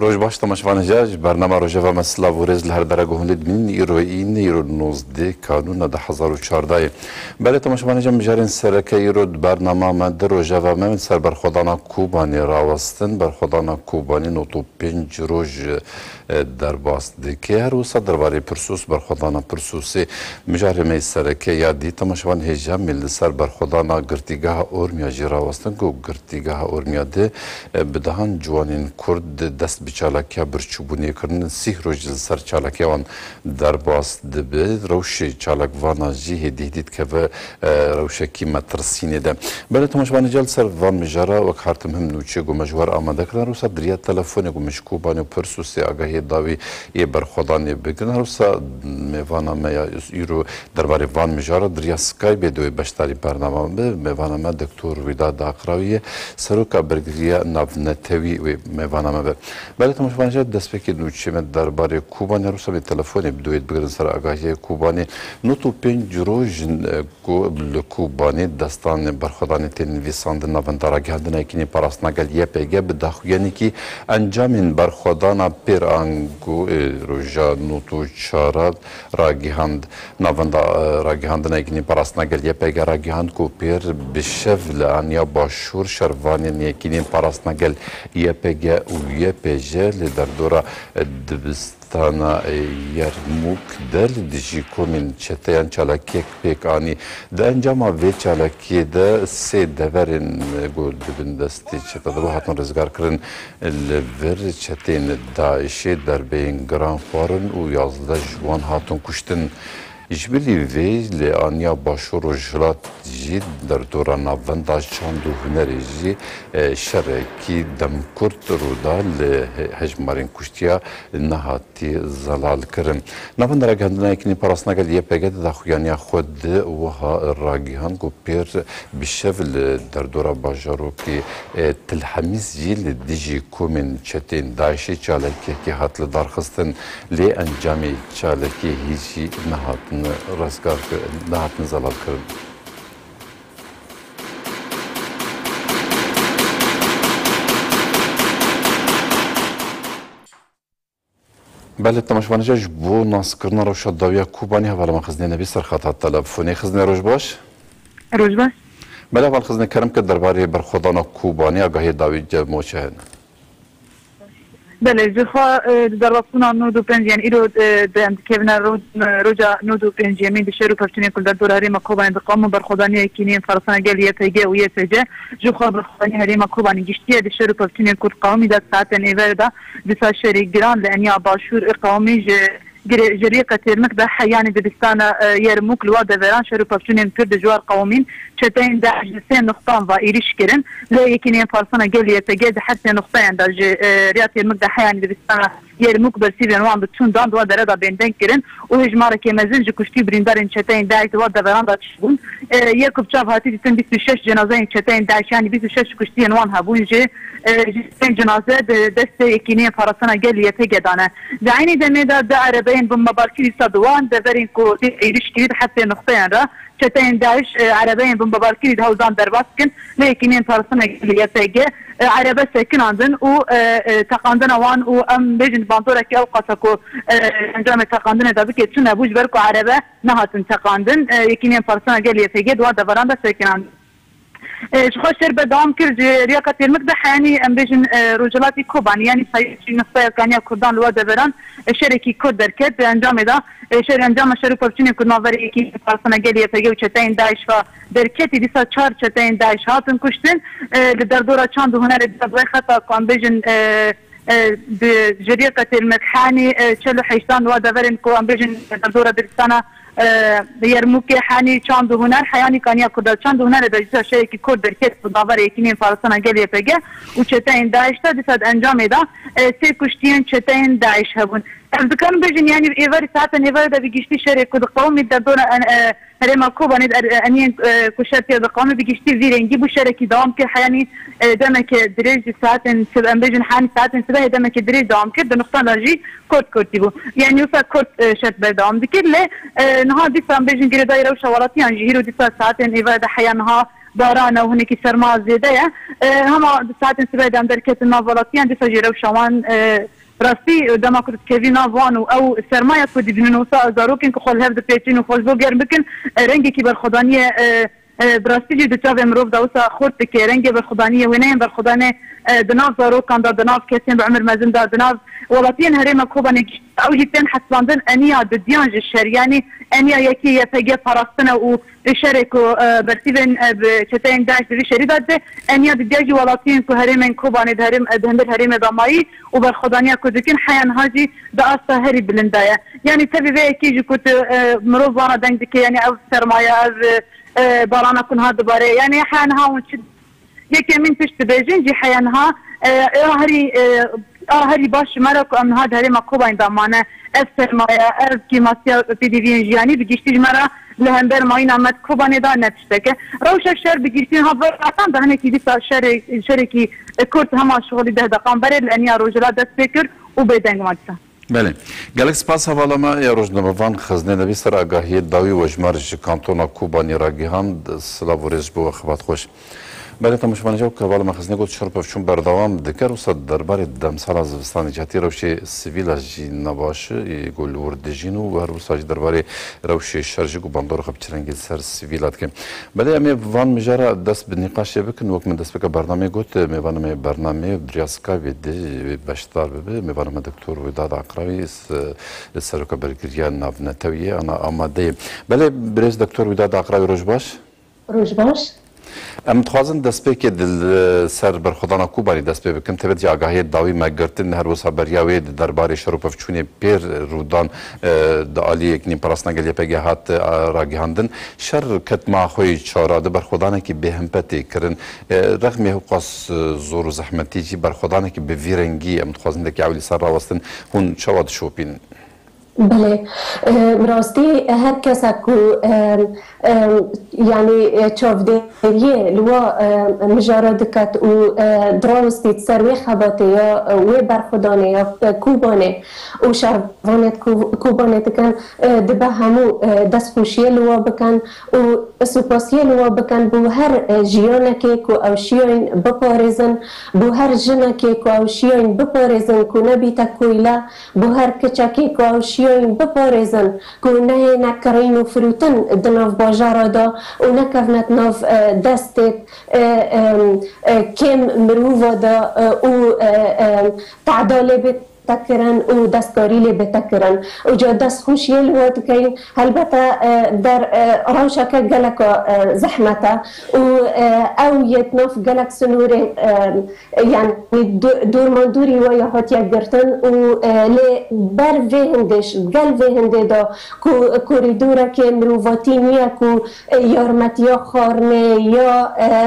روز باش تماشوانجاج برنامه روژه و مثلا ورز لهر درجه هندید من ایرو 19 کانون ده 2014 بله تماشوانجا مجارن سرکه ایرو برنامه مد روژه و من سر برخودانا کوبانی راوستن برخودانا کوبانی نوتو 5 روز در باست دکه هر وسط درباره پرسوس برخودانا پرسوسی مجارن سرکه یادی تماشوان هجام مل سر برخودانا گرتیگاه اورمیا جراوستن کو گرتیگاه اورمیا ده بدهان جوانین کرد دست بچالکیا برچوبونی کردن 30 روز سر چالکیان در باست دبه روش چالک وانا جی هدیدید که و روشکی مترسینه ده بله تماشوان جل سر وان مجارا و کارتم هم نوچه گو مجوار آماده کردن روسا دریا تلفن گو مشکوبانی و پرسوسی آگاهی داوی یه برخودانی بگن روسا میوانا میا ایرو درباره وان مجارا دریا سکای بدوی بشتاری برنامه به میوانا ما دکتر وداد آقراوی سروکا برگریا نافنتوی و میوانا ما به بله تماشوانجا دست بکی نوچه من درباره کوبانی روسا به تلفنی بدوید بگرن سر آگاهی کوبانی نوتو 5 روز کوبانی دستان برخودانی تنویساند نافندارا گهندن اکنی پاراستنا گل یه پیگه به داخویانی که انجامین برخودانا پیر آنگو روژا نوتو چارد راگیهند نافندا راگیهندن اکنی پاراستنا گل یه پیگه راگیهند کو پیر بشفل آنیا باشور شروانی اکنی پاراستنا گل یه پیگه و یه پیجه لدر دورا دبستانا یرموک دل دیجی کومین چتیان چالاکیک پیکانی ده انجام وی چالاکی ده سه دورین گل دبن دستی چتا دو هاتون رزگار کرن لور چتین داعشی در بین گران فارن و 11 جوان هاتون کشتن İşbirliği ve anya başvurucular در دوران نوانده چند هنری شرکی دمکرد رودا لهجمارین کشتیا نهاتی زلال کرن نوانده را گندنه اکنی پراسنا گل یه پیگه دا خویانی خود وها راگیهان گو پیر بشفل در دورا باجارو که تلحمیز جیل دیجی کومین چتین دایشی چالکی که حتل دارخستن لی انجامی چالکی هیچی نهاتن رزگار نهاتن زلال کرن بله تماشوانجا بو ناس کردن روشا داویا کوبانی حوالا من خزنه نبی سر خطات تلفونی خزنه روش باش؟ روش باش بله اول خزنه کرم که درباره برخودان کوبانی آگاهی داوی جموچه هن بله جخوا در وقتنا نودو پنج یعنی ایرو دند کهونا روجا نودو پنج یمین بشرو پرچونی کل در دوراری مکوبانی دقامو برخودانی اکنین فرسان گل یه پیگه و یه پیجه جخوا برخودانی هری مکوبانی گشتیه بشرو پرچونی کل قومی در ساعتن ایور دا بسا شری گران لانیا باشور قومی جريقة ترمك حياني دبستانا يرموك الوا دفران شرو بابشونين كرد جوار قومين شتين دا جسين نقطان فايريش كرن لا يكينين فارسانا قال يتجاد حتى نقطان دا رياض يرمك دا حياني دبستانا يرموك برسيبين وان بتشون دان دوا دردا بيندن كرن وهجمارة كمزنج كشتي بريندارين شتين دا يتوا دفران دا تشبون يركب شاف هاتي تن 26 جنازين شتين دا شاني 26 كشتين وان هابون جي جسين جنازة دست يكينين فارسانا قال يتجادانا دا عيني دميدا دا عربي بمباركي صدوان دفرين كو ايريش كريد حتى نقطين را شتين داعش عربين بمباركي هوزان درباسكن لكنين فارسنا يتيجي عربة ساكن عندن و تقاندن وان و ام بيجن بانطورة كي اوقاتكو انجام تقاندن دابكي تشون ابوش بركو عربة نهاتن تقاندن يكنين فارسنا قال يتيجي دوا دفران دا ساكن عندن شخص بدام كرد رياقة المقدح يعني ام بيجن رجلاتي كوبان يعني سايشي نصايا كانيا كردان لوا دفران شركي كود دركت انجام دا شر انجام شروع پرچونی کدنا وری کی فارسنا گلیه پیگو چتین داعش و درکتی دیسا 4 چتین داعش هاتن کشتن در دورا چند هنر دبای خطا کامبیجن بجريقة المكحاني چلو حيشتان و دورن کو امبیجن در دورا درستانا يرموكي حاني چند هنر حياني كانيا كرد چند هنر دجسا شركي كرد دركت بداور يكينين فارسنا گلیه پیگه و چتین داعش تا دیسا انجام دا سه کشتین چتین داعش هبون ذكرنا بيجن يعني إيفار ساعة إيفار ده بيجيشتي شركة كود قومي ده دون هرما كوبا ند أنين كشرتي ده قومي بيجيشتي زيرين جيبوا شركة دوام كي حياني دمك دريج ساعة سبع بيجن حاني ساعة سبع دمك دريج دوام كده نقطة لاجي كود تيبو يعني يوصل كود شرط بدوام ذكر له نها دي سام بيجن جري دايرة وشواراتي يعني جيرو دي ساعة إيفار ده حيانها دارانه وهناك سرما زياده هما ساعات سبع دام دركت النافلاتيان دي سجيرو شوان راستي دما كنت كيفينا فانو او سرمايه كود بنوسا زاروكن كخول هاف د بيتين وخول بوغر بكن رنگي كي بالخدانيه براستيجي دو تشاف امروف داوسا خورت كي رنگي بالخدانيه وينين بالخدانه دناف زاروكان دا دناف كيسين بعمر مازن دا دناف ولاتين هريما كوبانك او جيتين حسباندن انيا ديانج الشرياني انيا يكي يفجي فراستنا وشاركوا برتيبن بشتين داعش في شريدات انيا دياجي ولاتين كهريمن كوباني هريم دهندر هريم ضماي وبالخدانيه كودكين حيان هاجي دا اسا هري بلندايا يعني تبي بي كيجي كنت مروف وانا دنجك يعني او سرمايه او بارانا كون هاد باري يعني حيانها ونشد يكي من تشتبيجين جي حيانها هري باش مرق ام هاد هري مكوبا اندامانه السرمايه كيماسيا في ديفين جياني بيجيشتي مرة لهندر ماينا مت كوبا ندا نتشتكه روش الشر بيجيشتين هافر عطان ده هناك دي شركي كورت هما شغلي ده دقام بري الانيا روجلا دست فكر وبيدنگ مادسا بله گلک سپاس حوالما یا روزنامه‌وان خزنه نویسر آگاهی داوی و جمارج کانتونا کوبانی راگیهان سلاوریز بو خبات خوش بله تماشاگران جو که حوالا مخزنه گفت شرپفشون بردوام دکر و صد درباره دمسال از وستان جهتی روش سیویل جی نباشه گل وردجینو و هر روز درباره روش شرجی کو باندور خب چرنگی سر سیویلات که بله امی وان مجرا دست به نقاش بکن وقت من دست بک برنامه گفت میوانم برنامه دریاسکا و دی باشتار به میوانم دکتر وداد عقراوی سرک برگریان ناو نتویه انا آماده بله برز دکتر وداد عقراوی روز باش ام تخوازن دست به که دل سر برخودانا کوبانی دست به بکن تبت جا آگاهی داوی مگرتن هر وسا بریاوی درباره شروپف چونی پیر رودان دالی اکنیم پراسنا گلی پگه هات راگیهاندن شرکت ما خوی چاراده برخودانا که به همپتی کرن رغم یه قاس زور و زحمتی جی برخودانا که به ویرنگی ام تخوازن دکی اولی سر راوستن هون شواد شوپین بله راستی هر کس کو يعني تشوفديريه لوا مجاردكت و دراوستي تسروي خباتيا وبرخدانيا كوباني وشرفانت كوباني تكن دبا همو دسخوشيه لوا بكن و سوباسيه لوا بكن بو هر جيانكي كو او شيوين بپارزن بو هر جنكي كو او شيوين بپارزن كو نبيتا كويلا بو هر كچكي كو او شيوين بپارزن كو نه نكرين و فروتن دناف باجارا دا و نكفنت ناف دستت كم مروفا دا و تعدالي بت تكرن و دستکاری لی بتکرن و جا دست خوشی الوقت که البته در روشک گلک زحمته و او یتناف گلک سنوره یعنی دور مندوری و یا هات یگرتن و لی بر وهندش گل وهنده دا کوریدوره که مروفاتینیه که یارمتیا خارنه یا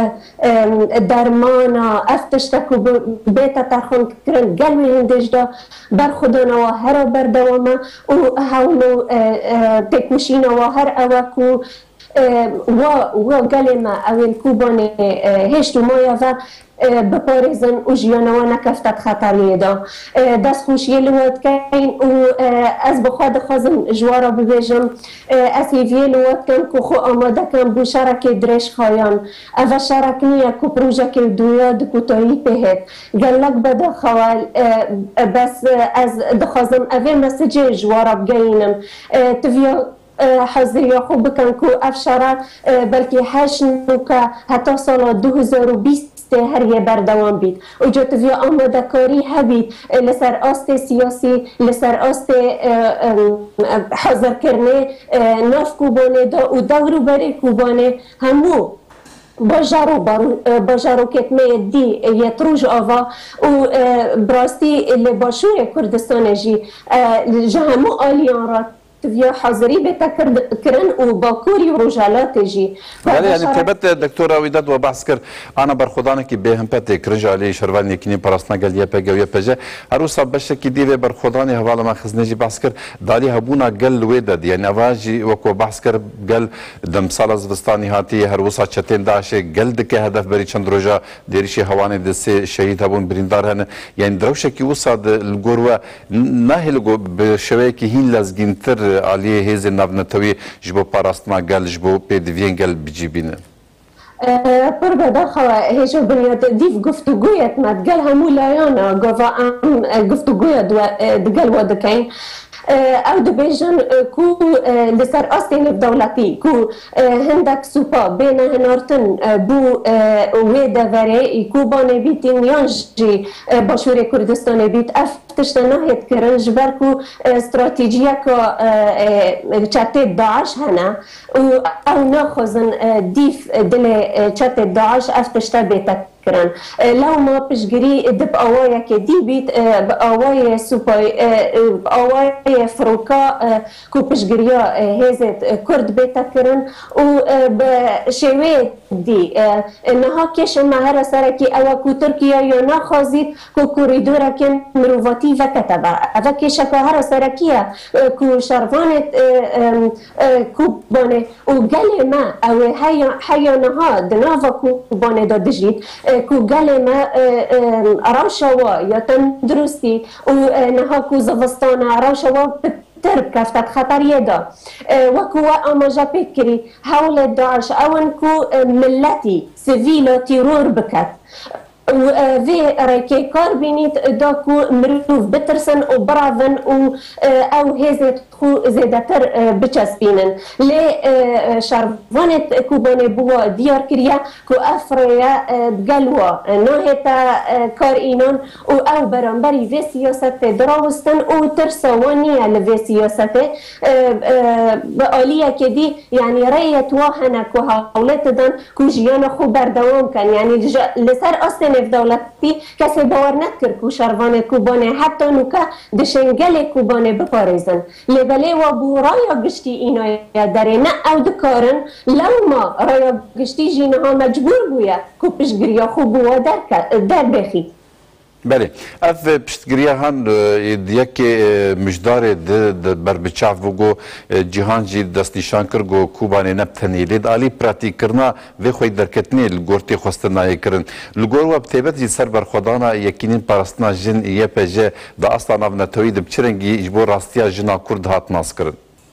درمانا افتشته که بیتا ترخون کرن گل وهندش دا برخودانا و هر بردوامه و هاولو تکوشینا و هر اوکو و گلما اول کوبانه هشتو مایا و بپارزن و جیانا و نکفتت خطریه دا دست خوشی لواد کن و از بخواد خوازم جوارا ببیجم از هیویه لواد کن که خو آماده کن بو شرک درش خایان او شرک نیه که پروژه که دویا دکوتایی پهید گلک بدا خوال بس از دخوازم اوه مسیج جوارا بگینم تویا حاضری خوب بکن که افشاره بلکه هشت نوکه حتی سال 2020 هر یه بردوام بید و جا توی آماده کاری هبید لسر آست سیاسی لسر آست حاضر کرنه ناف کوبانه دا و دورو بری کوبانه همو باجارو کتمه دی یتروج آوا و براستی لباشور کردستان جی جا همو آلیان را تبيا حاضري بتكرن وباكوري ورجالات جي بله يعني تبت دكتورة وداد وبحث كر أنا برخدانه كي بهم بتك رجع لي شروال يكني براسنا قال يا بجا عروسة بش كي دي برخدانه هوالا ما خزنجي بحث كر دالي هبونا قال وداد يعني أواجي وكو بحث كر قال دم سالز بستاني هاتي هروسا چتين داشه قال دك هدف بري چند رجا ديريشي هواني دسي شهيد هبون بريندار هن يعني دروشه كي وصاد الجوروا ناهل جو بشوي كي هين لازجينتر عليه هذه النبنتوي جبو باراستما قال جبو بيدفين قال بجيبين قرب داخل هيجو بنيات ديف قفتوقية ما تقالها مولايانا قفتوقية دقال ودكين او دبيجن كو لسر أصلين الدولتي كو هندك سوبا بين هنارتن بو ويدا فري كو باني بيتين يانجي باشوري كردستان بيت افتشتنا هيتكرن جبركو استراتيجية كو چاتي داعش هنا او ناخذن ديف دل چاتي داعش افتشتا بيتك لو ما بشجري دب أوايا كدي بيت بأوايا سوباي بأوايا فروكا كو بشجريا هزت كرد بيتكرن وبشوي دي إنها كيش مهرة سركي أو كو تركيا يونا خازيت كو كوريدورا كن مروفاتي وكتبا أذا كيش كهرة سركيا كو شرفانة كو بانه وقال ما أو هيا نها دنافا كو بانه دادجيت كو قال ما روشوا يا تندرستي ونها كو زفستانا روشوا ترك كفتك خطر يدا وكو أما جابكري حول داعش أون كو ملتي سيفيلا تيرور بكت وفي رايكي كاربينيت داكو مروف بترسن وبرافن او هزت خو زيدتر بچسبينن لي شرفانت كوباني بوا ديار كريا كو افريا بقلوا ناهتا كار اينان او برانبري في سياسة دراوستن وترسوانية لفي سياسة بآلية كدي يعني رأيت واهنا كو هاولت دان كو جيانا خو بردوام كان يعني لسر أصلا في دولتي كسي باور نكر كو شرفان كوباني حتى نوكا دشنجل كوباني بباريزن لبلي وابو رايا قشتي إينا يدارينا أو دكارن لو ما رايا قشتي جينها مجبور بويا كو بشجريا خو بوا در بخي بله اف پشتگیری هن دیگه مجدار بر بچاف وگو جهان جی دست نشان کر گو کوبانه نبتنی لید علی پراتی کرنا و خوی درکتنی لگورتی خواستنایی کرن لگور و بتیبت جی سر بر خدانا یکینین پرستنا جن یه پجه دا اصلا نبنتوی دب چرنگی اجبو راستیا جنا کرد هات ناس کرن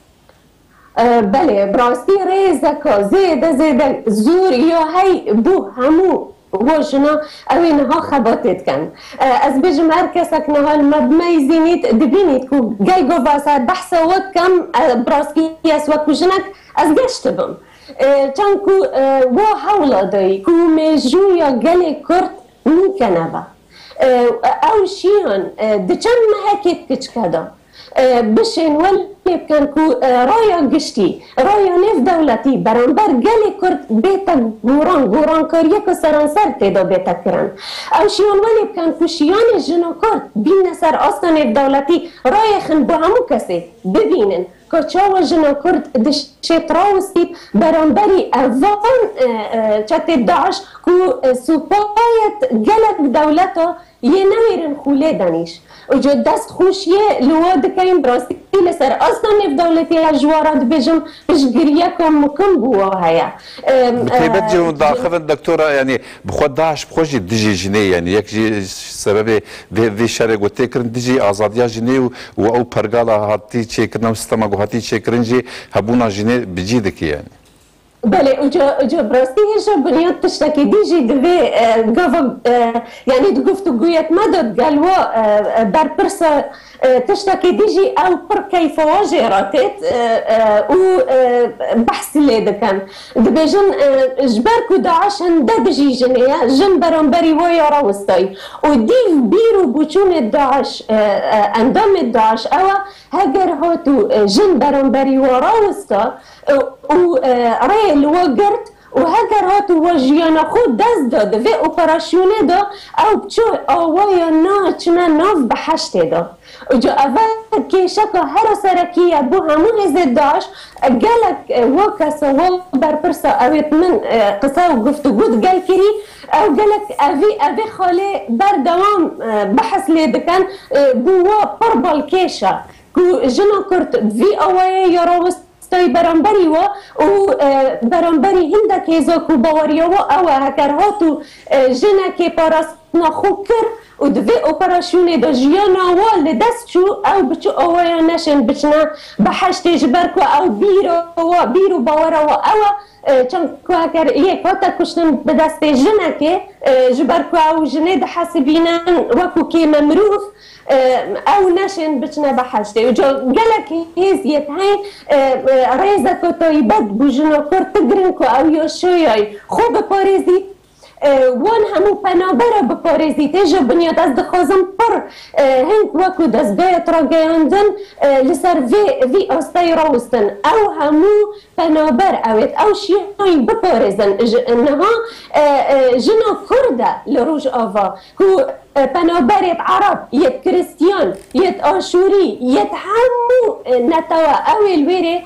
بله براستی ریزکا زیده زور یا هی بو همو وجنا اوينها خبطت كان از بجم اركسك نهال مدمي زينيت دبينيت كو جاي جوفاسا بحثا وكم براسكي يسوى كوجنك از جشتبم كان كو و حولا داي كو مجويا جالي كرت ممكنبا او شيان دچن ما هكيت كچكدا بشين ولي كان كو رايا قشتي رايا نيف دولتي برانبر قالي كرت بيتا غوران كاريا كسران سر تيدا بيتا كران او شيان ولي كان كو شيان جنو كرت بين سر اصلا نيف دولتي رايا خن بهمو كسي ببينن كوچاوا جنو كرت دشت راوستي برانبري اوان چاتي داعش كو سوبايت قلب دولته ينويرن خولي دانيش وجو دست خوشيه لو دكاين براستي لسر اصلا في دولتي الجوارات بجم بشجريكم مكم بوا هيا بتبجي داخل الدكتوره يعني بخود داعش بخوجي ديجي جني يعني يك سبب في شارع وتكرن ديجي ازاديا جني او برغالا هاتي تشيكرنا سيستما هاتي تشيكرنجي هبونا جني بجيدك يعني بله اجا براستی هیچ بنیاد تشتکی دیجی دوی گفت یعنی دگفت گویت مدد گلوا بر پرسا تشتکی دیجی او پر کیف واجراتت و بحث لیدکن دبیجن جبرکو داعشن دبجی جنیا جن برانبری ویا راوستای و دیو بیرو بچون داعش اندام داعش او هگر هاتو جن برانبری و راوستا و رأي الوقرت و هگر هاتو و جیانا خود دست داده و اپراسیونه دا او بچو آوایا نا چنا ناف بحشت دا و جا اول که شکا هر سرکیه بو همون هزید داشت گلک و کسا و برپرسا اویت من قصه و گفتگود گل کری او گلک اوی خاله بر دوام بحث لیدکن بو پربال کیشا کو جنا کرد وی آوائه یا راوست ستای برانبری و برانبری هنده که زاکو باوریا و او هکر هاتو جنه که پاراست نخو کر و دوی اپراسیونه دا جیانا و لدست چو او بچو آوایا نشن بچنا بحشت جبر کو او بیرو باورا و او چون که هکر یک هاتا کشتن به دست جنه که جبر کو او جنه ده حسبینن وکو که ممروف او نشن بچنا بحشته و جا گلک هزیت هین ریزه که تایبت بو جنا کر تگرن که او یا شویای خوب پارزی وان همو پنابره بپارزی تیجا بنیاد از دخوازم پر هنگ وکو دستگایت را گیاندن لسر وی آستای راوستن او همو پنابر اوید او شیعای بپارزن نها جنا کرده لروج آوا که پنابرت عرب یت کریستیان یت آشوری یت همو نتوا اویل ویره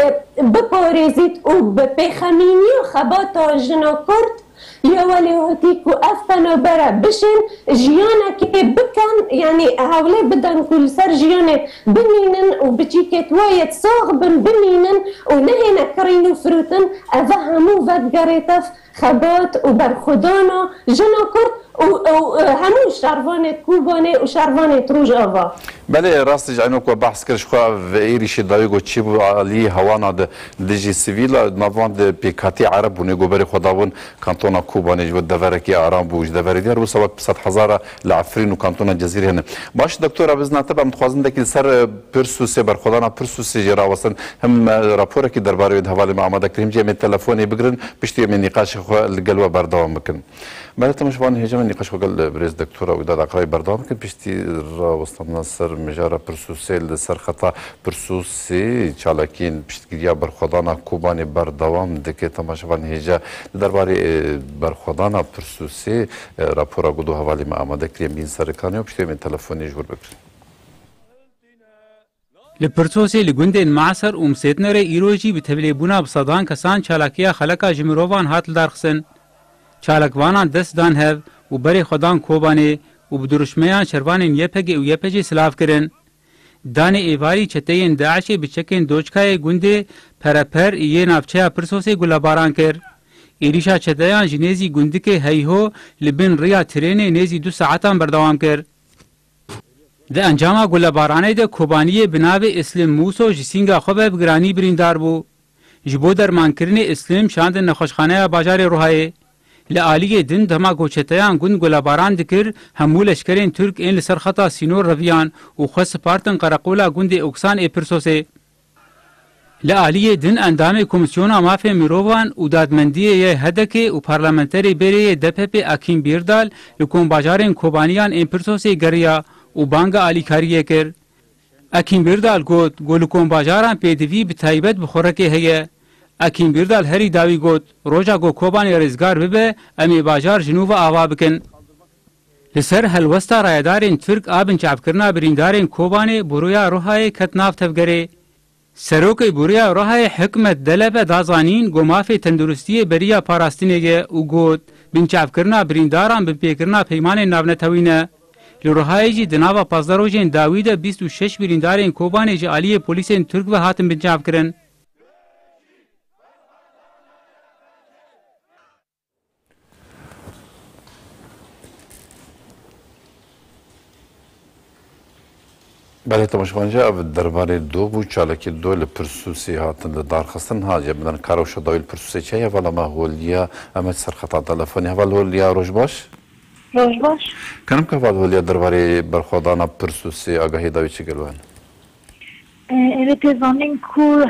بپارزید و بپیخمینی و خباتا جنا کرد یا ولی هاتی که افتنا برا بشن جیانا که بکن یعنی هوله بدن کل سر جیانا بمینن و بچی که توایت ساغ بمینن و نهینا کرین و فروتن اوه همو وقت گریتف خبات و برخودانا جنا کرد و همون شروانت کوبانه و شروانت روش آوا بله راستش اینو که بحث کرش خواه و ایریش دایگو چی بو علی هوانا دجی سیویلا نواند پیکاتی عرب و نگو بری خداون کانتونا کوبانه جو دورکی آرام بوش دوری دیار و سواد 100,000 لعفرین و کانتونا جزیره هنه باش دکتور بزنا تبا متخوازن دکی سر پرسوسی برخودانا پرسوسی جرا وستن هم راپوره که درباره حوالی معامده کریم جیمی تلفونی بگرن پشتی من نقاش خواه الگلوه بردوام بکن بله تماشوان هجم نقاش خواه برز دکتورا و داد اقرای بردوام کن پشتی را وستن سر مجارا پرسوسی سر خطا پرسوسی چالاکین پشتگیریا برخودانا کوبانی بردوام دکه تماشوان هجا درباره برخودانا پرسوسی راپورا گدو حوالی معامده کریم بین سرکانی و پشتی من تلفونی جور بکرین لپرسوسی لگوندین معصر و مسیتنر ایروژی به تبلیبونا بصدان کسان چالاکیا خلقا جمروان هاتل درخسن چالکوانان دست دان هف و بری خودان کوبانه و بدرشمیان شروانین یپگی و یپجی سلاف کرن. دان ایواری چتین داعشی بچکین دوچکای گونده پرپر ایه نافچه پرسوسی گلاباران کر. ایریشا چتیان جنیزی گونده که هیهو لبن ریا ترین نیزی 2 ساعتان بردوام کر. ده انجام گلابارانه ده کوبانی بناو اسلام موسو جسینگا خوبه بگرانی بریندار بو. جبو درمان کرن اسلام شاند نخوشخانه باجار روحایه. لعالی دن دما گوچتیان گون گلاباران دکر همو لشکرین ترک این لسر خطا سینور رویان و خس پارتن قرقولا گوند اکسان اپرسوسه. لعالی دن اندام کمیسیون مافی میروان و دادمندی یه هدکه و پارلمنتری بری دپپ اکیم بیردال لکن باجارین کوبانیان اپرسوسه گریا و بانگ آلیکاریه کر. اکیم بیردال گلکن باجاران پیدوی بتایبت بخورکه هیه. اکیم بیردال هری داوی گوت روژا گو کوبانی رزگار ببه امی باجار جنوب آوا بکن. لسر هلوستا رایدارین ترک آبن چاپ کرنا بریندارین کوبانی برویا روحای کتناف تفگره. سروک برویا روحای حکمت دلبه دازانین گو مافی تندرستی بریا پاراستینه و گوت بین چاپ کرنا برینداران بین پیکرنا پیمان ناونتوینه. لروحای جی دناوا 15 روزین داوید 26 بریندارین کوبانی جی عالی پولیسین ترک و هاتم بین چاپ کرن. بله تماشاگران درباره دو بو چالکی دو لپرسوسی هاتن دارخستن ها جبدن کارو شدایل پرسوسی چه ولی ما هولیا امت سر خطا تلفنی ولی هولیا روش باش روش باش کنم که ولی هولیا درباره برخوردان پرسوسی آگاهی داوی چه گلوان evet زانین کو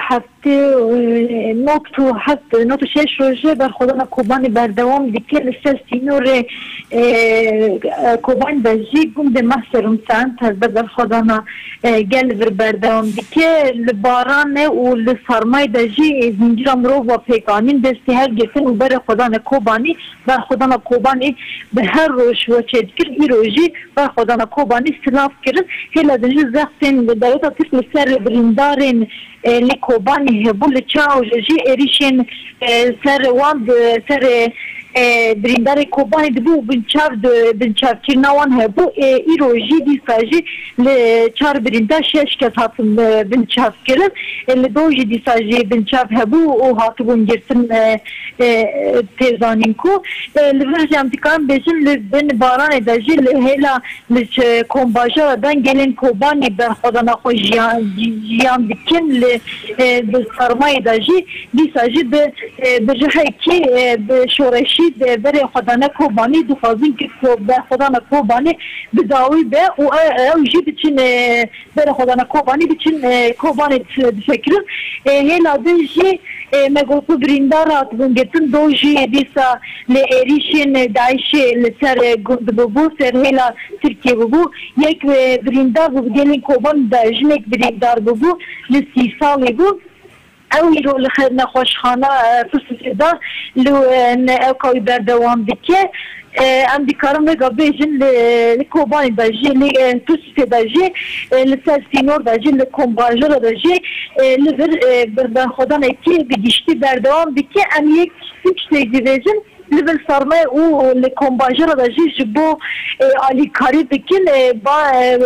نوت شش روزه بر خدا کوبانی بردوام دیگه لسه سینور کوبان بجی گم ده محسرم سان تر بر خدا نا گل بردوام دیگه لباران و لسرمای دجی زنجیرم رو و پیکانین دستی هر گفتن و بر خدا نا کوبانی بر خدا نا کوبانی به هر روز و چه دیگر ایروجی بر خدا نا کوبانی سلاف کرد هلا دجی زختن دایتا تفل سر برندارن لکوبانی هبول چاو جی اریشن سر وان سر برندار کوبانی دبو بنچاف کرنوان هبو ایروجی دی ساجی لچار برندار شش کس هاتم بنچاف کرد لدوجی دی ساجی بنچاف هبو و هاتبون گرسن تیزانین کو لورج امتکان بیشن لبن باران داجی لهلا لچ کومباجا دن گلن کوبانی بر خدا نخو جیان دکن به سرمایه داجی دی ساجی به جهه کی به شورشی بر خدا نکوبانی دخوازین که بر خدا نکوبانی بداوی به و اوجی بچین بر خدا نکوبانی بچین کوبانی فکر هلا دجی مگوتو بریندارات بونگتن دوجی دیسا لیریشین دایشه لسر گند ببو سر هلا ترکیه ببو یک بریندار ببو گلین کوبان داجنک بریندار ببو لسی سالی بو او يرو لخدنا خوشخانه فلسفه دا لو او كوي بردوام دكه ام ديكارم لغا بيجن لكوباني داجي لفلسفه داجي لسالسينور داجي لكومباجر داجي لفر بردان خودان اكي بديشتي بردوام دكه ام يك سيكشتي ديجن لبل سرمایه او لکومباجر داجی جبو علی کاری بکن با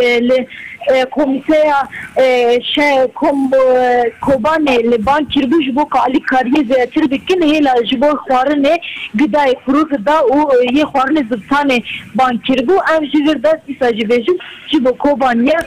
کمیته کوبانه لبان کربو جبو که علی کاری زیادتر بکن هیلا جبو خوارنه گدای فروغ دا او یه خوارنه زبطانه بان کربو ام جیور دست ایسا جبیجن جبو کوبانیه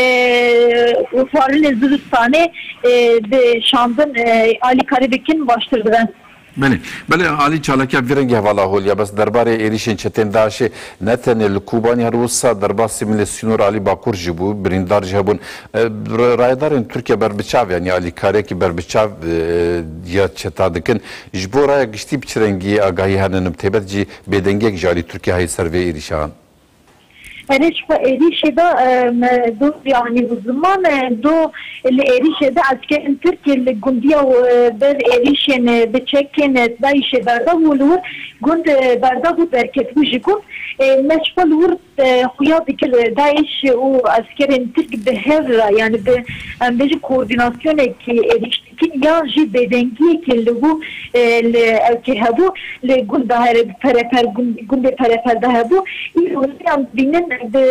خوارنه زبطانه به شاندن علی کاری بکن باشتردن بله علی چالاکی ویرنگی حوالا هولیا بس درباره ایریشین چتن داشه نتن لکوبانی هروسا درباره سیمولیسیونور علی باکور جبو بریندار جبون رایدارن ترکیه بربچاو یعنی علی کاری کی بربچاو یا چتا دکن جبو رای گشتی بچرنگی آگاهی هنن تبت جی بدنگی جاری ترکیه های سروی ایریشان هنش فإيريش ده دو يعني بالزمان دو الإيريش ده عسكر تركيا الجندية وبر إيريشن بتشكن دايش برده ولور جند برده بركت وجيكم مش فلور خياط كل دايش وعسكر ترك بهذا يعني بيجي كورديناسيون كي إيريش كين يا جي بدنجي كله الكهبو لجند هاي بريفر جند بريفر ده هبو يقولون بينن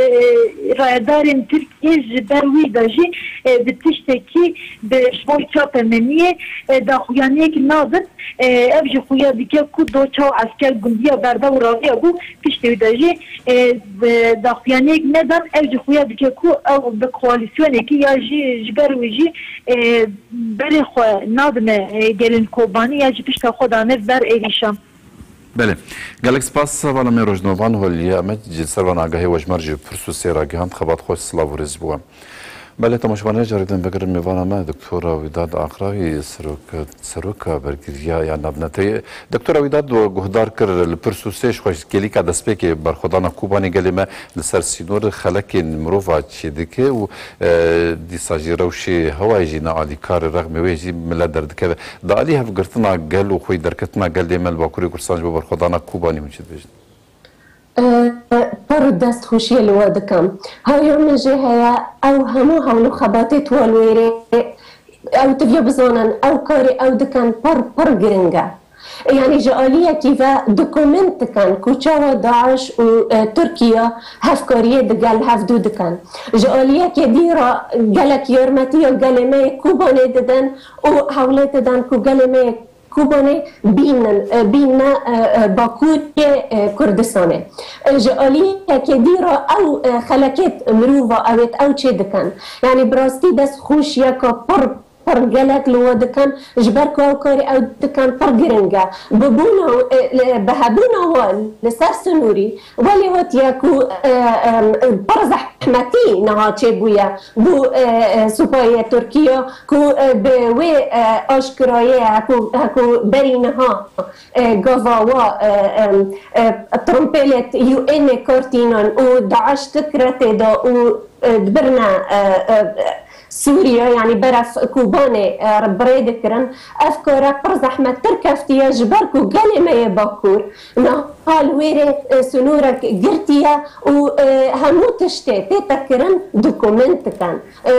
برادارن تركيا بروي داجي بتشتكي بشوي تشابمنيه دا خويانيك ناظر ابجي خويا ديكا كو دو تشاو عسكر جنديه بردا وراضي ابو تشتوي داجي دا خويانيك ندان ابجي خويا ديكا كو او بكواليسيونيك يا جي جبروي جي بري خو نادم گلن کوبانی یا جي پشت خودانه بر ایریشام بله گلک سپاس والا می روزنوان هولی امت جلسر و ناگاهی وجمر جی پرسو سیراگیان خبات خوش سلاو رز بوا بله تماشاگران جاریدن بگرم میوانم ما دکتور ویداد آخراوی سروک برگریا یا نبنته دکتور ویداد گهدار کر لپرسو سیش خوش گلی که دست پی که برخودان کوبانی گلی ما لسر سینور خلک مروفا چی دکه و دیساجی روشی هوای جی نعالی کار رغم ویجی ملا درد که دالی هف گرتنا گل و خوی درکتنا گل مل باکوری کرسانج برخودان کوبانی میشد بجد پر دست خوشی لوا دکم هاي من جهة او همو هولو خباتت والويري او تبيا بزونن او كاري او دكان پر گرنگا يعني جالية كيفا دوكومنت كان كوشاوا داعش وتركيا هفكارية دقال هفدو دكان جالية كديرة قالك يرمتي وقالمي كوباني ددن وحولت ددن كوغالمي كوباني بين باكور كردستاني جالية كديرة او خلكت مروفا او تشي دكان يعني براستي دس خوش يكا پرگلک لو دکن جبر کو کاری او دکن پرگرنگا ببونو بهبونو لسر سنوری ولی هات یکو پرزحمتی نها چه بویا بو سپای ترکیه کو به وی آشکرایه هکو برینها گاوا ترمپلت یو این کارتینان و داعش تکرت دا و دبرنا سوريا يعني برف كوباني بريد كرن أفكار برزحمة تركفتيا جبركو قالي ما يباكور نهال ويري سنورك قرتيا وهمو تشتي تتكرن دوكومنت كان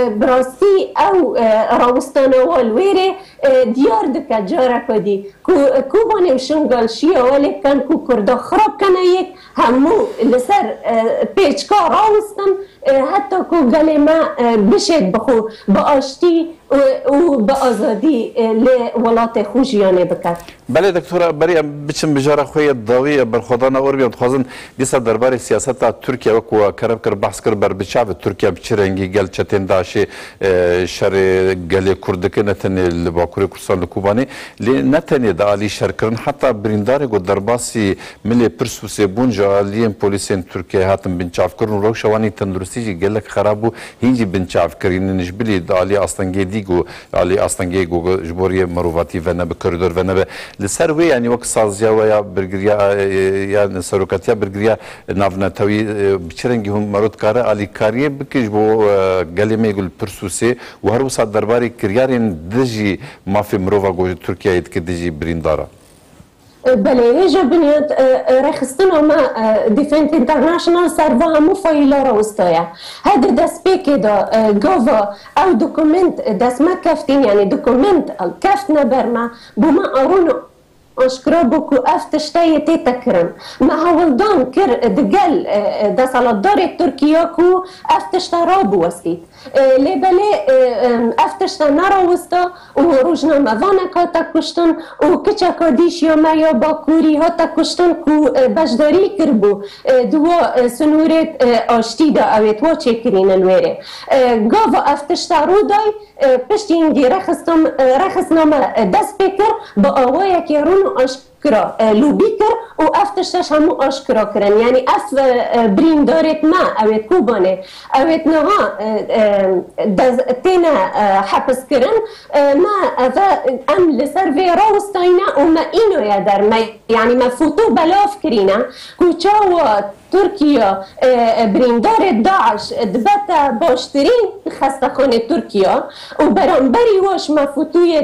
براسي أو راوستانا والويري ديار دكا جارك ودي كوباني وشنقال شيا ولي كان كو كردا خراب كان يك همو لسر بيشكا راوستان حتی کو گلی ما بشید بخو با آشتی و با آزادی لولات خوشیانه بکرد. بله دکتوره برای بچم بجاره خوی داوی برخودانه اوربیم تخوازن دیسا درباره سیاست ترکیه وکو کرب کر بحث کر بر بچاو ترکیه بچرنگی گل چتن داشی شر گل کردکه نتنی لباکوری کردستان لکوبانی لی نتنی دالی شر کرن حتی برینداری گو درباسی ملی پرسوسی بونجا لیم پولیسین ترکیه هاتم بنچاف کرن رو شوانی تندرستی جی گلک خرابو هینجی بنچاف کرین نجبلی دالی آستانگی دیگو دالی آستانگی گو جبوری مروفاتی و نب کردور و نب لسر وی یعنی وقت سازیا و یا برگریا یا سروکاتیا برگریا نافنتاوی بچرنگی هم مرد کاره علی کاریه بکش بو گلیمه گل پرسوسی و هر وسط درباری کریارین دجی مافی مروفا گو ترکیه اید که دجی بریندارا بله یجا بنیاد رخصتنا ما دیفنت انترناشنال سروا همو فایلا را استایا هذا دست پیکی دا گاوا او دوکومنت دست ما کفتین یعنی دوکومنت کفت نبرما بو ما آرونو اشکرا بکو افتشتای تکرم ما هولدان کر دگل دا سالدار ترکیه کو افتشتا را بوستید لیبله افتشتا نراوستا و روزنامه وانکا تا کشتن و کچکا دیشیا ما یا باکوری ها تا کشتن کو بجداری کربو دوا سنورت آشتی دا اویت وا چکرین الویره گاوا افتشتا رو دای پشتی اینگی رخصنامه دست بکر با آوای که رون آشکرا لوبی کر و افتشتش همو آشکرا کرن یعنی اف برین دارت ما اویت کوبانه اویت نها تینا حبس کرن ما ام لسر وی راوستاینا و ما اینو یادر یعنی ما فوتو بلاف کرینا کوچاوا ترکیه بریندار داعش دبتا باشترین خستخانه ترکیه و برانبری واش مفوتویت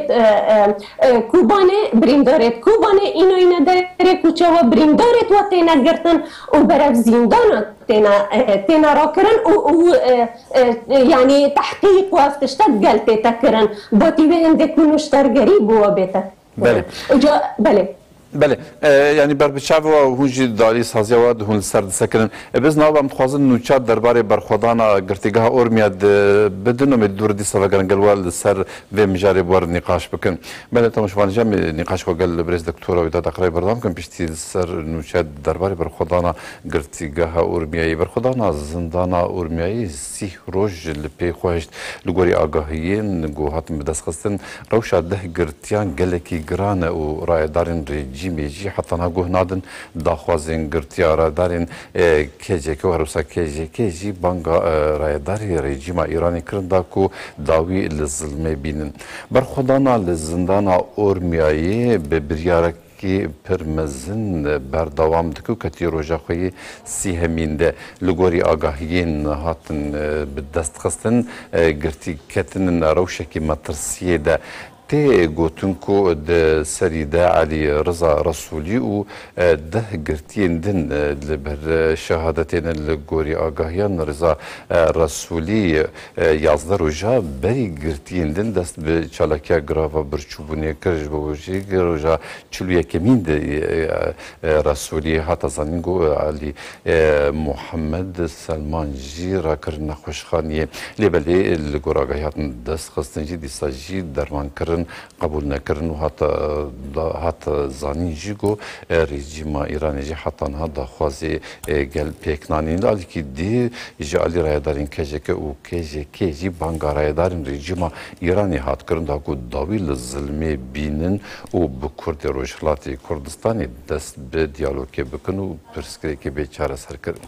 کوبانه بریندارت کوبانه اینو داره کوچه و بریندارت و تینا گرتن و برف زیندانت تینا را کرن و یعنی تحقیق و افتشتت گلته تکرن با تیوه هنده کنوشتر گریب و بیتا بله بله بله یعنی بر بچاو و هونجی دالی سازیا و هون سرد سکنن بز نوام خوازن نوچات درباره برخودانا گرتیگاه اورمیاد بدون دور دی سوگرن گلوال سر و مجاری بار نقاش بکن بله تماشوان جام نقاش کو گل برز دکتور و داد اقرای بردام کن پشتی سر نوچات درباره برخودانا گرتیگاه اورمیایی برخودانا زندانا اورمیایی سی روز لپی خوشت لگوری آگاهیین گو هاتم بدست خستن روشا ده گرتیان گلکی گران و رای دارن جیمیجی حتی نگوه نادن داخوازین گرتیارا دارین کجیکو هروسا کجیکی بانگا رایداری رژیم ایرانی کرندا کو داوی لظلمه بینن برخودانا لزندانا اورمیایی به بریارک که پرمزن بردوام دکو کتی روژا خوی سی همینده لگوری آگاهیین هاتن به دست خستن گرتی کتن روشکی مترسیه ده تی گوتن کو د سریده علی رضا رسولی و ده گرتین دن لبر شهادتین لگوری آگاهیان رضا رسولی 11 روزا بری گرتین دن دست به چالاکیا گراوا برچوبونی کرج بوجی روزا چلوی کمین ده رسولی حتی زنگو علی محمد سلمان جی را کرن خوشخانیه لبلی لگور آگاهیاتن دست خستنجی دیساجی درمان کرن کردن قبول نکردن و حتی زانی جیگو رژیم ایرانی جی حتی نه دخوازی گل پیکنانی دالی که دی جالی رایدارین کجک و کجک جی بانگا رایدارین رژیم ایرانی هات کردن دا کو داویل ظلمی بینن و به کرد روشلاتی کردستانی دست به دیالوگ بکن و پرسکری که بیچاره سر کردن.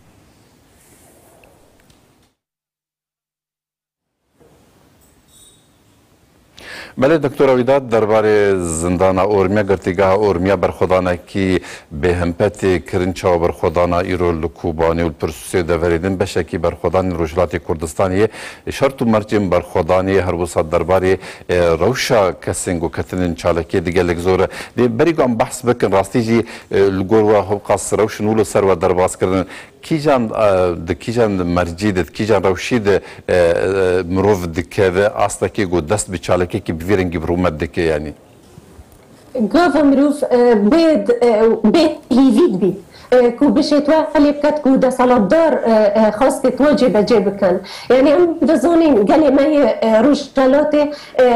بله دکتر ویداد درباره زندان اورمیا گرتیگاه اورمیا برخودانه کی به همپت کرنچا برخودانه ایرول کوبانی و پرسوسی دوریدن بشه کی برخودان روشلاتی کردستانی شرط و مرجم برخودانی هر وسط درباره روشا کسینگو کتنین چالکی دیگه لگزوره دی بریگم بحث بکن راستی جی لگور و حقاس روش نولو سر و درباس کردن کیجان مرجی داد کیجان روشید مروف دکه و اصلا کی گو دست بچالکی کی بویرنگی برومت دکه یعنی گاو مروف بید هیوید بید کو بشه توالي بكت كو دا سالدار خاصة تواجه بجيب كان يعني هم دزونين قالي ماي رجالاتي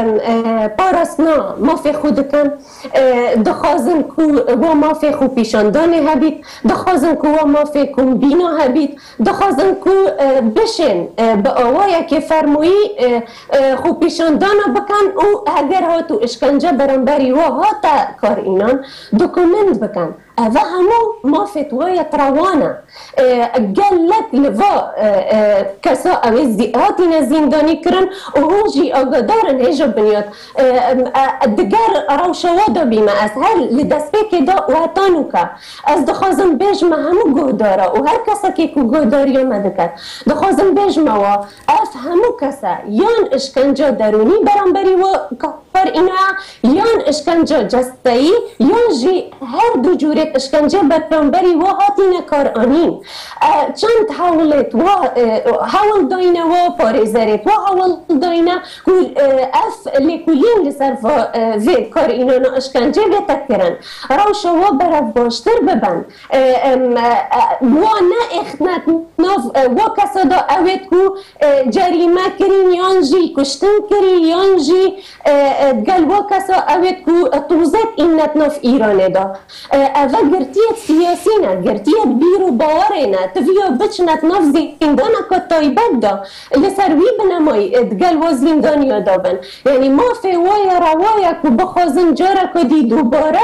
بارسنا ما في خود كان دخازن كو وما في خو بيشانداني هبيت دخازن كو وما في كومبينا هبيت دخازن كو بشن بقوايا كفرموي خو بيشاندانا بكان او هجر هاتو اشكنجه برنبري وهاتا كارينان دوكومنت بكان هذا همو ما فتوى تروانا قال لك لفا كسا اوزي هاتينا زنداني كرن وهوجي اقدارن هيجا بنيات الدقار روشا ودا بما اسهل لدسبيك دا واتانوكا از دخازم بيجما همو قهدارا وهر كسا كيكو قهداريا مدكت دخازم بيجما و اف همو كسا يان اشكنجا دروني برانبري و كفر انا يان اشكنجا جستایی يان جي هر دو جوري اشکنجه برانبری و هاتین کار آنین چند حاولت و حاول داینه و پارزرت و حاول داینه کل اف لکولین لسر و کار اینانا اشکنجه بتکرن روش و برف باشتر ببن و نه اختنت ناف و کسادا اوید کو جریمه کرین یانجی کشتن کری یانجی گل و کسا اوید کو توزت اینت ناف ایرانه دا گرتیت سیاسی نه گرتیت بیرو باوره نه تویا بچنت ناف زندانه که تایبت دا لسروی بنمای دگل و زندانیا دابن یعنی ما فی وای روایا که بخوازن جاره که دی دوباره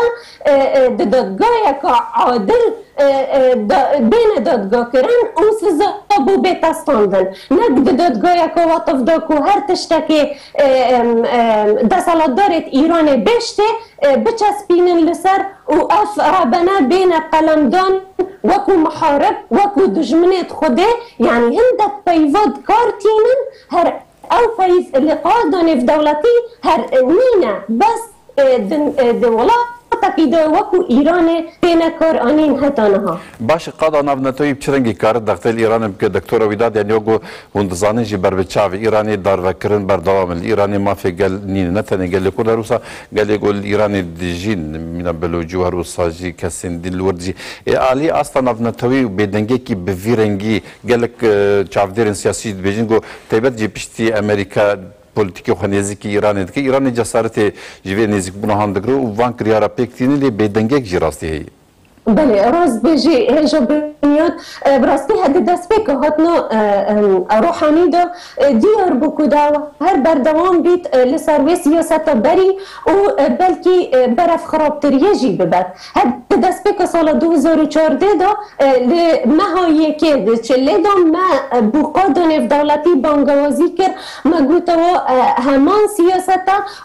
دادگاه که عادل بین دادگاه کرن اون سزا بو بتستاندن نک دادگاه که وطف دا که هر تشتکی دستالدارت ایران بشته بچسبینن لسر و اف رابنا بین قلمدان وكو محارب وكو دجمنات خوده يعني هندك بيفاد كارتينن هر او فايز اللي قادن في دولتي هر نينا بس دولا تاكيد وكو ايران بين كارانين هتانها باش قادا نبنتوي بچرنگي كار دختل ايران بك دكتور ويداد يعني يوغو وندزاني جي بربچاو ايراني دار وكرن بردوام الايراني ما في قال نين نتني قال لكل روسا قال يقول الايراني دجين من بلوجو روسا جي كسن دي الوردجي علي اصلا نبنتوي بدنگي كي بفيرنگي قال لك چافديرن سياسي بيجينغو تيبت جي بشتي امريكا پولیتیکی خونیزی که ایرانی دکه ایرانی جسارت جوی نزدیک بناهان دکرو و وان کریارا پیکتینی لی بدنگک جراستی هی. بله راست بيجي هجا بنيات براستي هاد دسبيك هاتنا روحاني دا ديار بوكو دا هر بردوام بيت لسروي سياسة بري وبلكي برف خرابتر يجي ببت هاد دسبيك سال 2014 دا لمهاية كده چلي دا ما بوقادن في دولتي بانگوازي كر ما قوتوا همان سياسة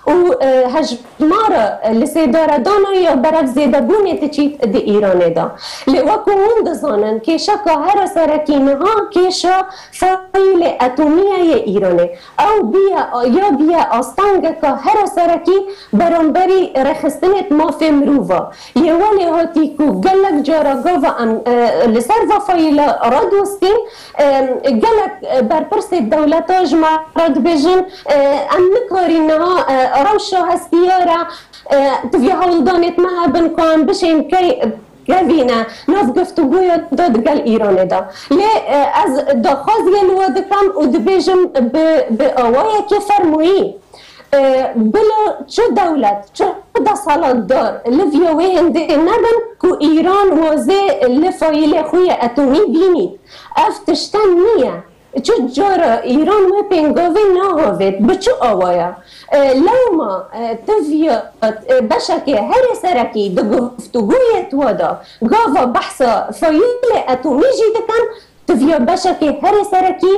وهجمارة لسيدارة دانا يا برف زيدا بوني تچيت دي إيران دا لوكو دزانن كيشا كهر سركينها كيشا فايل اتوميه ايراني او بيا استانغ كهر سركي برانبري رخصتنت ما في مروفا يولي هاتيكو قالك جاراغوفا ام لسرفا فايل رادوستين قالك بربرس الدولة جمع راد بيجن ام نكارينها روشا هستيارة تفيا هولدانت معها بنكون بشين كي كافينا ناف گفتگوی دادگل ایرانه دا لی از داخاز یلو دکم و دبیجم به آوای که فرمویی بلا چه دولت چه دسالت دار لویوه هنده نبن که ایران واضح لفایل خوی اتمی بینید افتشتن نیه چه جارا ایران و پنگاوه نهاوید بچه آوایا لو ما تفیات بشکه هر سرکی دو گفتگویت ودا گاوا بحثا فایل اتمی جیدکن تفيا بشكي هر سركي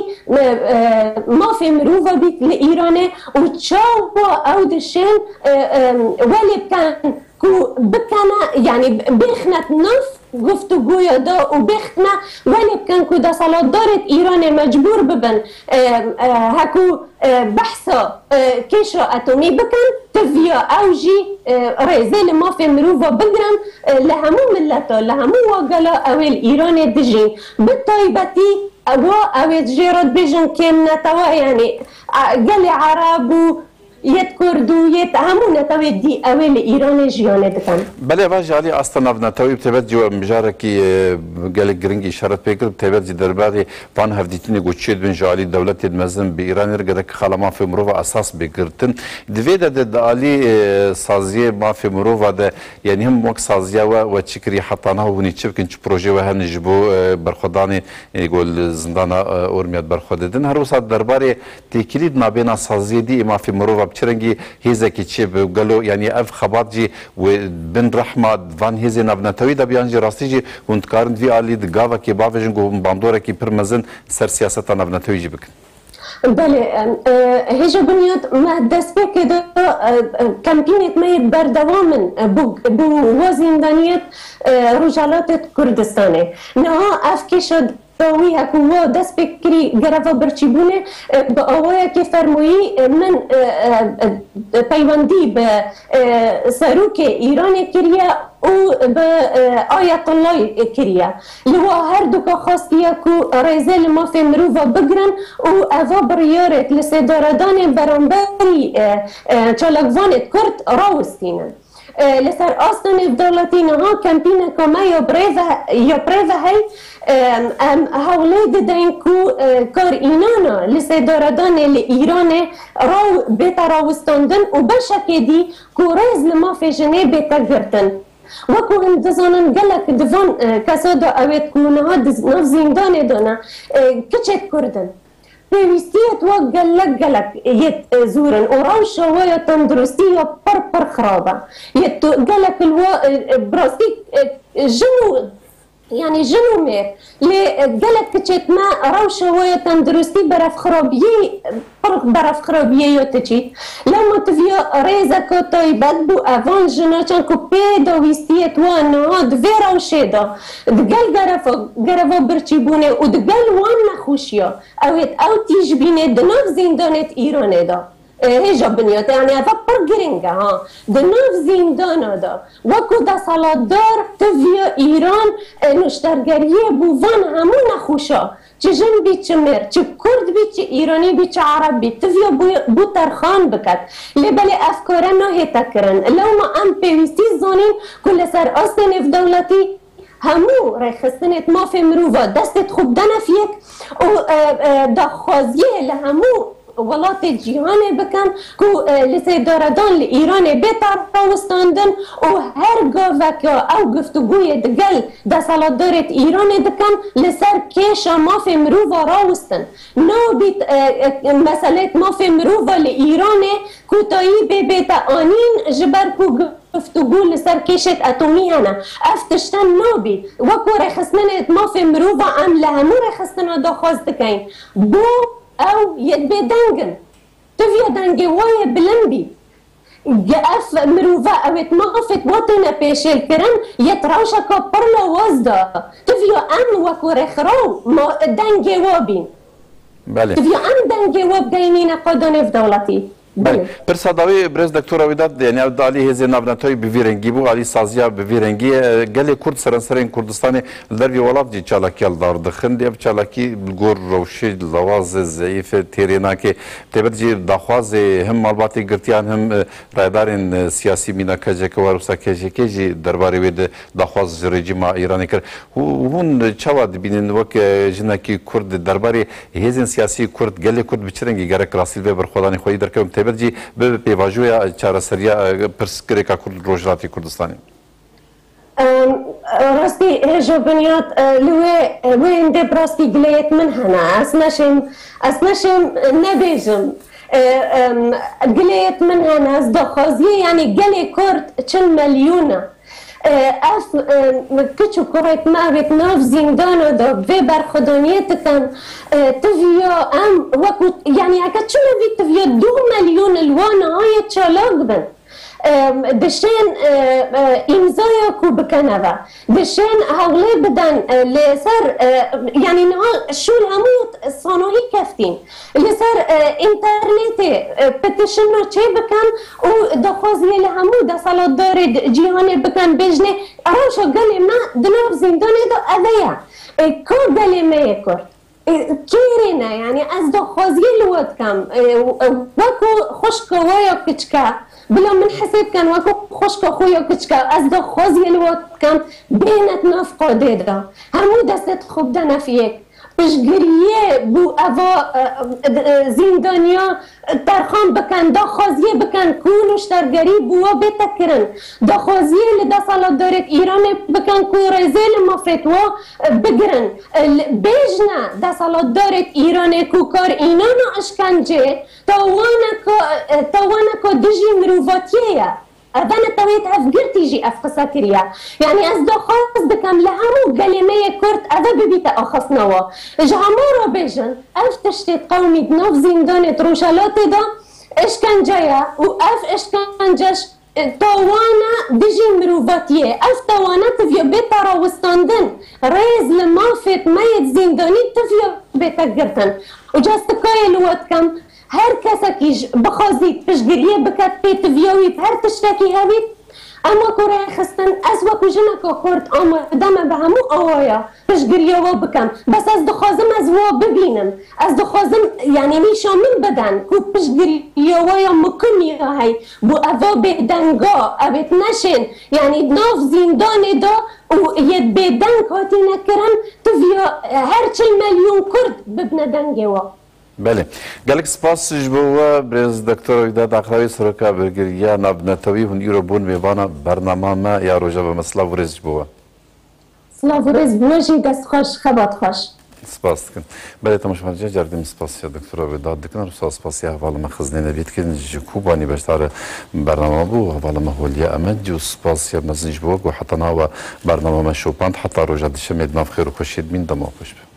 ما في مروفة بيت لإيراني وتشاوبوا أو دشين ولي كان كو بكنا يعني بيخنت نف گفتگوی دا و بختنا ولی بکن که دا صلاة دارت ایران مجبور ببن هکو بحثا کشا اتمی بکن تفیا اوجی ریزه ما في مروفا بگرن لهمو ملتا لهمو واقلا اویل ایران دجین بالطایبتی اویل جیراد بجن کم نتوا يعني قال عرب یت کردو یت همون نتوی دی اویل ایران جیانه دکن. بله باش علی اصلا نتوی بتبد جو مجاره کی گل گرینگ اشارت پیکر بتبد جی درباره پان هفدیتینی گوچید بن جالی دولت مزن به ایران رگده که خلا ما فی مروفا اساس بگرتن دویده ده علی سازیه ما فی مروفا ده یعنی هم وقت سازیه و چکری حتی نه و نیچه بکن چه پروژه و هن جبو برخودانی گل زندان اورمیت برخوددن هر وسط درباره تکلید ما بین سازیه دی ما فی مروفا بچرنگی هیزه کی چه بگلو یعنی اف خبات جی و بن رحمه وان هیزه نبنتوی دا بیان جی راستی جی وندکارن وی علی دگاوا کی باوجن گو باندورا کی پرمزن سر سیاست نبنتوی جی بکن. بله هجا بنياد ما دست كده كامبينة ميت بردوامن بو وزندانية رجالات كردستاني نها افكشد وی هکو دست بکری گرفا برچیبونه با آوایا که فرمویی من پیوندی به سروک ایران کریه و به آیت الله کریه لوا هر دوکا خواستیه که ریزه ما فی مروفا بگرن و اوا بریارت لسیداردان برانبری چالکوانت کرد راوستینن لسر آستان افدالاتین ها کمپین کما یا بریوه هی هولی دادن که کار اینانا لسیداردان ایران راو بیتا راوستاندن و بشکه دی که ریز لما فی جنه بیتا گرتن وکو هم دزانن گلک دوان کسا دا اوید کنه ها نف زندان دانا کچت کردن پیوستیت و گلک یت زورن و روش و تندرستی و پر خرابه یت گلک الوا براستی جنو يعني جنو مير لقالك كتشت ما روش هو تندرستي برف خرابية يوتجيت لما تفيا ريزا كوتاي بدبو افان جنا چانكو بيدا ويستيت وانا دفيرا وشيدا دقال غرفا برچيبونه ودقال وانا خوشيا اويت او تيجبينه دناف زندانت ايرانه دا هجا بنيات يعني افا برگرنگه ها دناف زندانه دا وكو دا سالادار تفيا ايران نشترگریه بووان همون خوشا چه جن بی چه مر چه کرد بی چه ایرانی بی چه عرب بی تفیا بو ترخان بکد لبالی افکاره نهیتا کرن لو ما ام پیوستی زانین کل سر آستن اف دولتی همو رخصتنت ما فی مروفا دستت خوب دنفیک و دا خوازیه لهمو ولات جیهان بکن که لسیداردان لإیران بیتر راوستاندن و هر گاوکا او گفتگوی دگل دا سالادارت ایران دکن لسر کشا ما فی مروفا راوستن نو بیت مسئلت ما فی مروفا لإیران کوتایی بیتا آنین جبر کو گفتگو لسر کشت اتمی هنه افتشتن نابی وکو رخصنت ما فی مروفا ام لهمو رخصتن دا خواست دکن بو او يد بدنجن تفيا دنجي واي بلمبي جاف مروفا او اتمغفت وطنا بيشل كرن يتراشا كبرلا وزدا تفيا ام وكو رخرو ما دنجي وابين تفيا ام دنجي واب جاينين قادون في دولتي بله پرساداوی برز دکتور ویداد یعنی او دالی هزی نبنتوی بویرنگی بو علی سازیا بویرنگی گلی کرد سرانسرین کردستان دروی ولاب جی چالاکیال دار دخن دیب چالاکی گور روشی لواز ضعیف تیرینا که تبد جی دخواز هم مالباتی گرتیان هم رایدارین سیاسی مینا کجه که وارسا کجه که جی درباره وید دخواز رژیم ایرانی کرد هون چواد بینن وک جنکی کرد درباره هزین سیاسی کرد گلی کرد بچرنگی گرک راسیل و برخودانی خویی درکم تایبەتی پێواژوویە چارەسەریە پرسکرێکا کورد ڕۆژهەڵاتی کوردستانی. راستی جوبنیات لوين دي براستي قليت من هنا اسمشم نبيجم قليت من هنا ازدخوزي يعني قلي كورت 10 مليون اف كتشو كوريت ما بيت نوف زندانو دو في برخدونيتكم تفيو ام وكو يعني اكتشو بيت تفيو 2 مليون الوانا هاي تشالوك بن دشين إمزايا كو بكنفا دشين هاولي بدن لسر يعني شو الهموت صانوهي كفتين لسر انترنتي بتشنو چه بكن و دخوزي لهمو دا صلاة دارد جيهاني بكن بجنه اراشو قالي ما دنوب زنداني دو اذيا كو قالي ما يكور كيرينا يعني از دخوزي الواد كم وكو خشكو ويا كتشكا بلا من حسب كان وكو خشكو خويا كتشكا از دخوزي الواد كم بينت نفقو ديدا همو دست خوب دانا فيك بشگریه بو اوا زندانیا ترخان بکن داخوازیه بکن کولوش ترگری بوا بتکرن داخوازیه لدا سالات دارد ایران بکن کورزه لما فتوا بگرن بیجنه دا سالات دارد ایران کوکار اینانا اشکنجه تاوانا که دجی مروفاتیه أنا تويت أفكرتي جي أفقسا كريا يعني أصدق خاص بكم لهمو قلمية كرت أذا ببيتا أخصنوا جهامورو بيجن أف تشتيت قومي دنوف زندانة روشالاتي دا إش كان جايا وأف إش كان جاش توانا دجي مروفاتيه أف توانا تفيو بيتا راوستاندن ريز لما فيت ميت زنداني تفيو بيتا قرتن وجاستكايا الوقت كم هر کسکیش بخوازید پشگریه بکت پیت ویوید هر تشتکی هوید اما کره خستن از وکو جنکا خورد آمدم به همو آوایا پشگریه و بکم بس از دخوازم از و ببینم از دخوازم یعنی میشا من بدن کو پشگریه و مکنی هاي بو اوا بدنگا ابت نشن یعنی ناف زندان دا و ید بدنگ هاتی نکرن تفیا هر 40 مليون کرد ببنه دنگه و بله گلک سپاس جبوه برز دکتر اقداد اقراوی سرکا برگریا نبنتوی هن ایرو بون میبانا برنامه ما یا روژه و مسلا ورز جبوه سلا ورز بوجی دست خوش خبات خوش سپاس کن بله تماشاگران جردیم سپاس یا دکتر اقداد دکتر رسول سپاس یا حوالا ما خزنه نبید کن جکوبانی بشتار برنامه بو حوالا ما هولیا امد جو سپاس یا مزنج بو و حتی ناوا برنامه ما شوپاند حتی روژه دشمید ناف خیر و خوشید من دماغ خوش